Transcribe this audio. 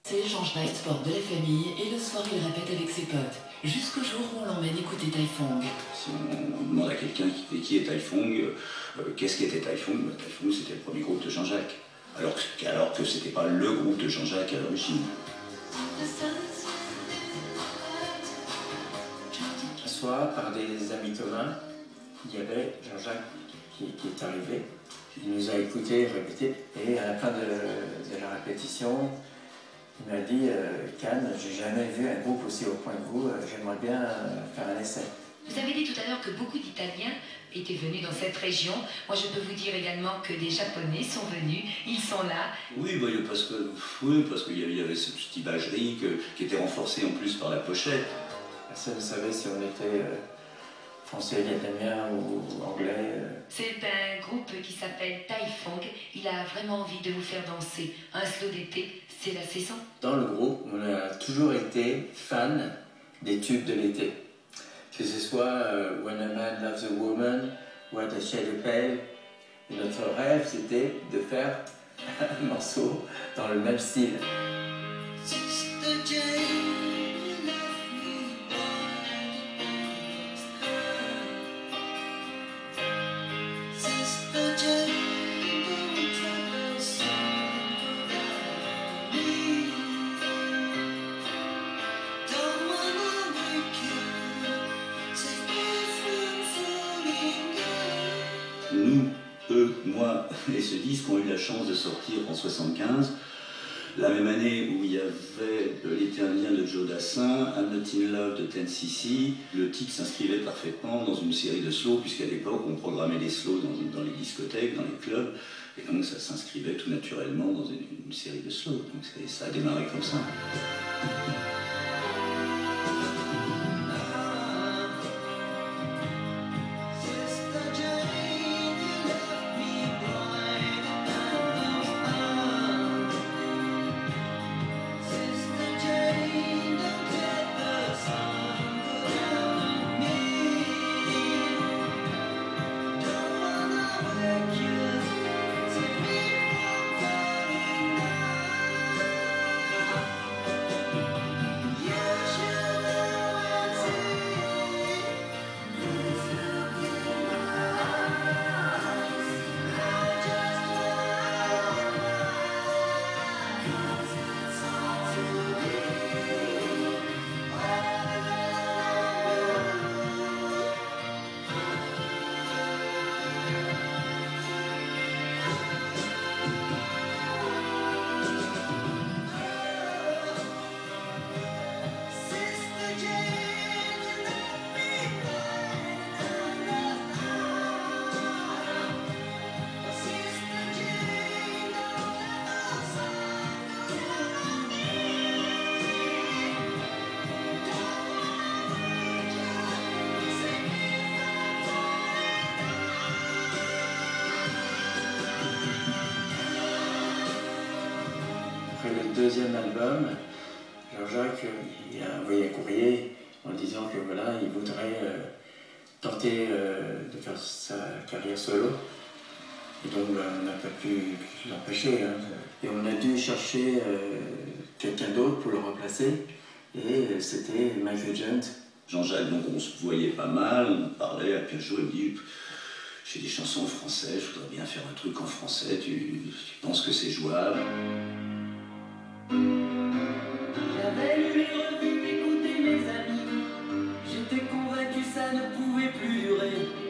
C'est Georges Sport de la famille et le soir il répète avec ses potes, jusqu'au jour où on l'emmène écouter Taifong. Si on demande à quelqu'un qui est Taifong, qu'est-ce qu'était Taifong? Taifong c'était le premier groupe de Jean-Jacques, alors que c'était pas le groupe de Jean-Jacques à l'origine. Un soir, par des amis communs, il y avait Jean-Jacques qui est arrivé. Il nous a écoutés, répété, et à la fin de la répétition, il m'a dit Cannes, j'ai jamais vu un groupe aussi au point que vous, j'aimerais bien faire un essai. Vous avez dit tout à l'heure que beaucoup d'Italiens étaient venus dans cette région. Moi, je peux vous dire également que des Japonais sont venus, ils sont là. Oui, parce qu'il y avait cette imagerie qui était renforcée en plus par la pochette. Personne ne savait si on était français, vietnamien ou anglais. C'est un groupe qui s'appelle Taifong. Il a vraiment envie de vous faire danser. Un slow d'été, c'est la saison. Dans le groupe, on a toujours été fans des tubes de l'été. Que ce soit When a Man Loves a Woman, What a Shade of Pale. Et notre rêve, c'était de faire un morceau dans le même style. Nous, eux, moi et ce disque ont eu la chance de sortir en 75, la même année où il y avait L'été indien de Joe Dassin, I'm Not in Love de 10cc. Le titre s'inscrivait parfaitement dans une série de slows, puisqu'à l'époque on programmait les slows dans les discothèques, dans les clubs, et donc ça s'inscrivait tout naturellement dans une série de slows, donc ça a démarré comme ça. Après le deuxième album, Jean-Jacques il a envoyé un courrier en disant que voilà, il voudrait tenter de faire sa carrière solo. Et donc on n'a pas pu l'empêcher. Hein. Et on a dû chercher quelqu'un d'autre pour le remplacer. Et c'était Michael Gent. Jean-Jacques, donc on se voyait pas mal, on parlait, puis un jour il me dit j'ai des chansons en français, je voudrais bien faire un truc en français, tu penses que c'est jouable? J'avais lu les revues, écouté mes amis. J'étais convaincu ça ne pouvait plus durer.